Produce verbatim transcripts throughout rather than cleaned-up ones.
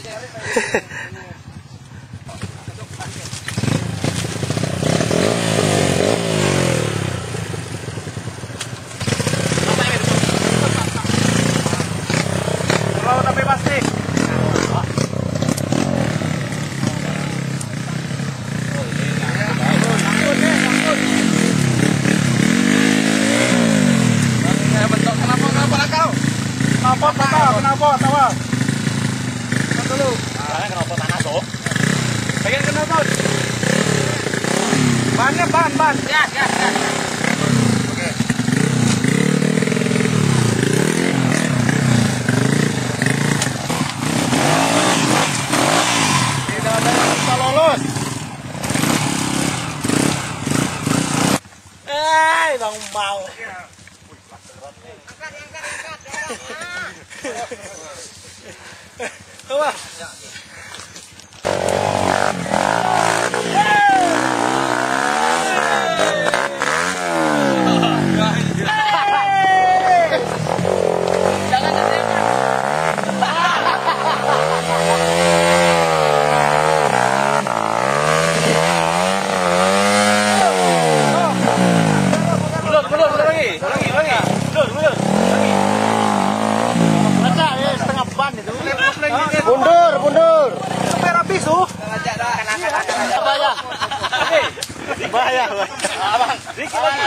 Kalau tapi pasti. Kenapa, kenapa, kenapa, tawa? Dulu. Karena kenapa tanah tuh? Pengen kenapa? Bannya ban, ban. Ya, ya, ya. Oke. Tidak ada yang bisa lolos. Eh, bang mau. Coba. Mundur, mundur. Sampai habis tuh. Bahaya. Bahaya. Abang, dikit lagi.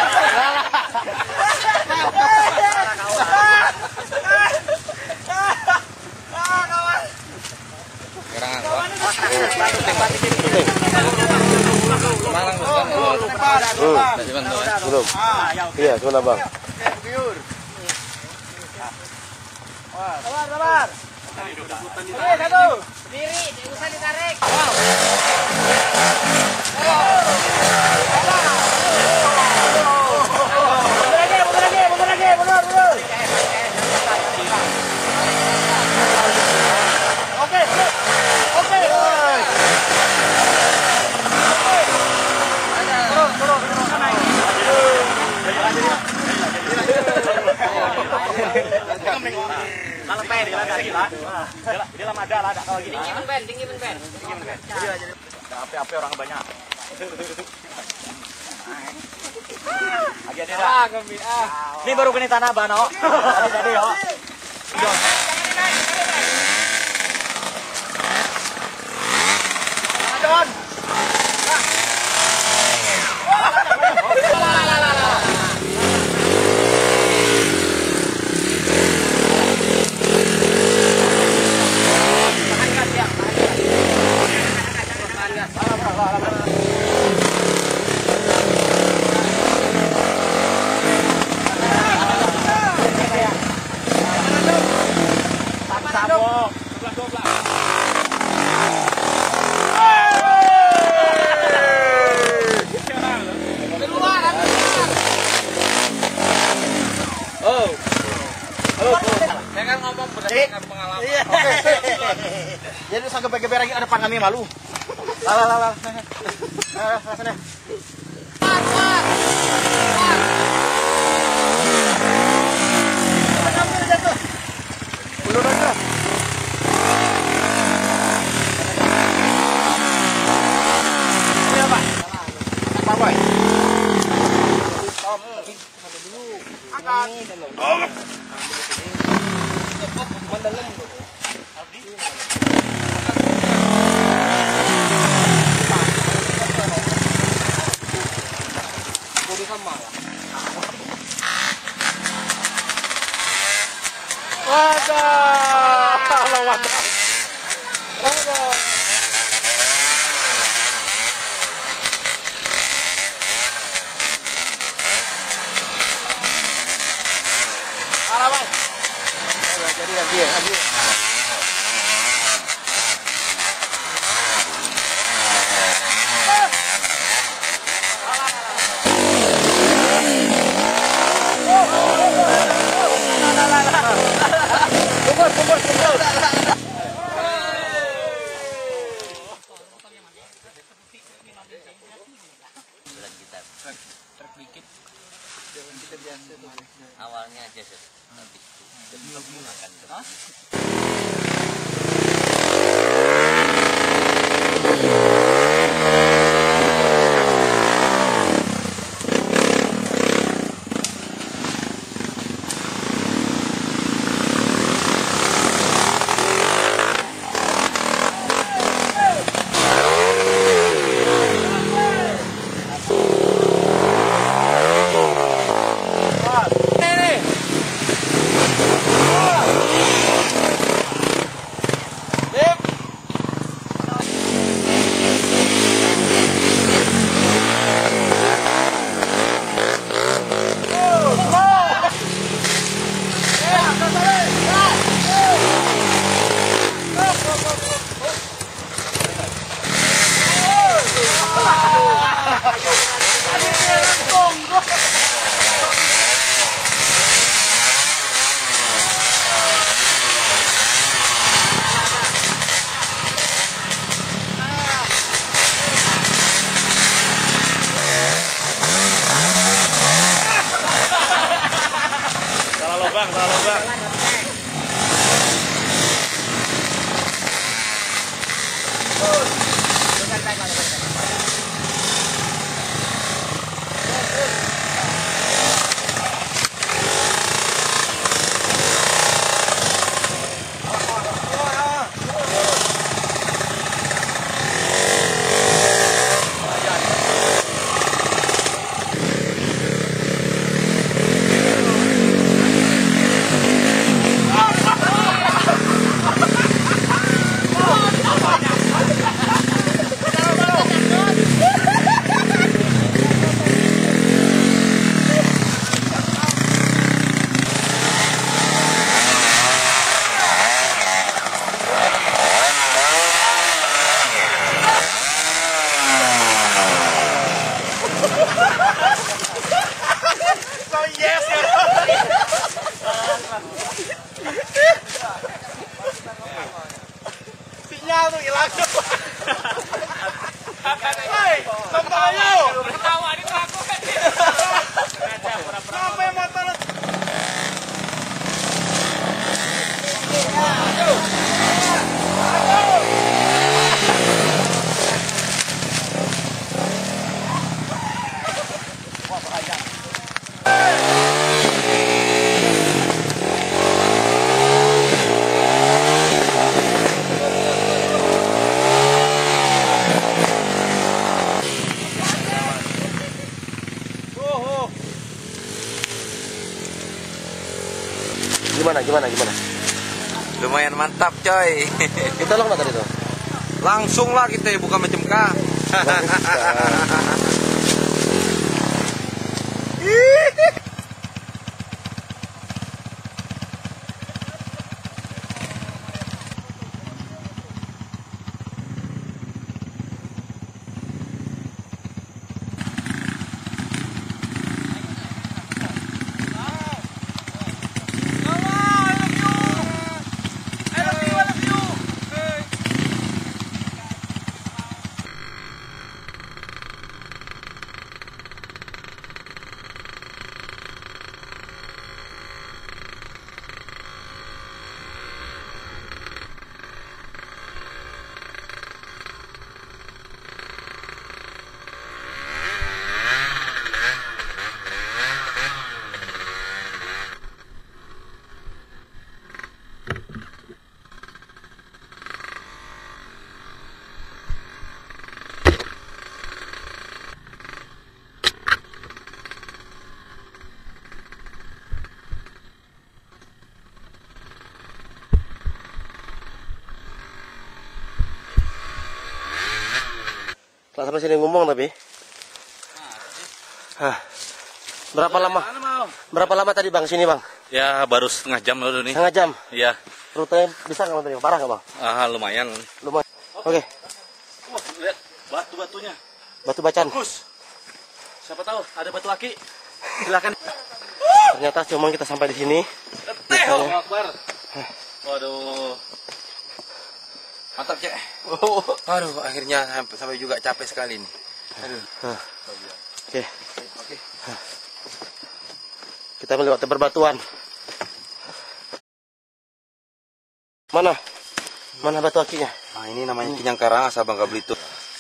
Belum. Iya, sudah bang. Sabar, sabar. Oke, satu. Diri, usah ditarik. Wow. Mundur lagi, mundur lagi, mundur lagi, mundur, mundur. Oke, oke. Turun, turun, turun sana. Kalau pen dia ada gila. Dia dia lama ada lah kalau gini. Tinggi pen, tinggi pen. Tinggi pen. Jadi jadi api-api orang banyak. Lagi ada. Ah, kami ah. Ini baru kena tanah bano. Tadi tadi yo. Don. Jadi sampai geber lagi ada pangami malu. Lala lala. Lala sana. Mundur aja. Ini apa? Apa boy? Tom. Angkat. Oh. Mendalam dulu. sinyal tuh hilang. Hei, tentang ayo. Ketawa di telaku kan. Sampai motor. Gimana, gimana, gimana? Lumayan mantap coy. Kita tolong tadi tuh. Langsung lah kita bukan macam kah. Nggak sampai sini ngomong tapi. Hah. Berapa lama? Berapa lama tadi bang sini bang? Ya baru setengah jam lalu nih. Setengah jam. Iya. Rutenya bisa nggak tadi? Parah nggak bang? Ah lumayan. Lumayan. Oke. Wah, lihat batu-batunya. Batu bacan. Bagus. Siapa tahu ada batu aki. Silakan. Ternyata cuma kita sampai di sini. Teh, Akbar. Waduh. Mantap cek. Aduh akhirnya sampai, sampai juga capek sekali nih. Aduh. Oke. Oke. Kita melewati berbatuan. Mana? Mana batu akinya? Nah ini namanya Kinyang Karang asal Bangka Belitung.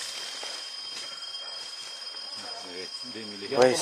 Wes.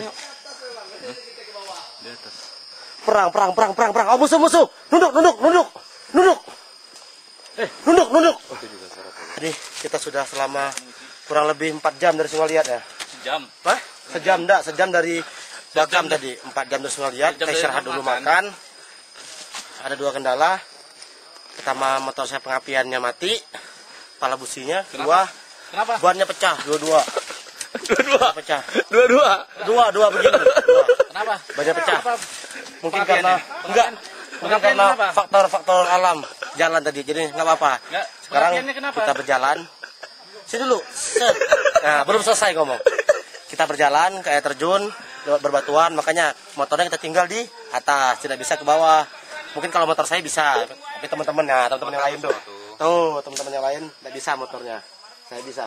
Perang, perang, perang, perang, perang. Oh musuh, musuh. Nunduk, nunduk, nunduk, nunduk. Eh, nunduk, nunduk. Jadi kita sudah selama kurang lebih empat jam dari Sungai Liat ya. Jam. Hah? Sejam enggak, sejam dari Bakam tadi. empat jam dari Sungai Liat. Kita istirahat dulu makan. Ada dua kendala. Pertama motor saya pengapiannya mati. Kepala businya. Dua. Kenapa? Bannya pecah, dua-dua. Dua-dua. Pecah. Dua-dua. Dua, dua begini. Dua. Kenapa? Bannya pecah. Kenapa? Mungkin Pengapiannya? karena enggak. Mungkin Pengapian karena kenapa? faktor-faktor alam jalan tadi. Jadi nggak apa-apa. Enggak. Sekarang Pengapiannya kenapa? kita berjalan. Sini dulu. Set. Nah, belum selesai ngomong. Kita berjalan ke air terjun, lewat berbatuan, makanya motornya kita tinggal di atas, tidak bisa ke bawah. Mungkin kalau motor saya bisa, tapi teman-temannya, teman-teman yang lain tuh. Tuh, teman-teman yang lain tidak bisa motornya. Saya bisa.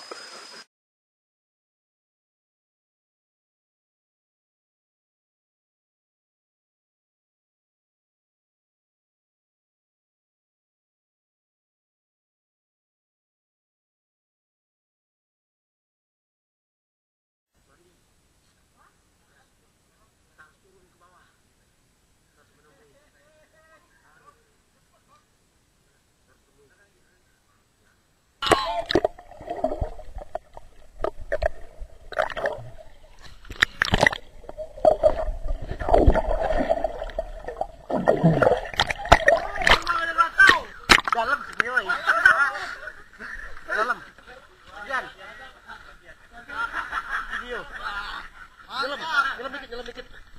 Dalam sini, dalam. Jan. Video. Dalam, dalam dikit, dalam dikit.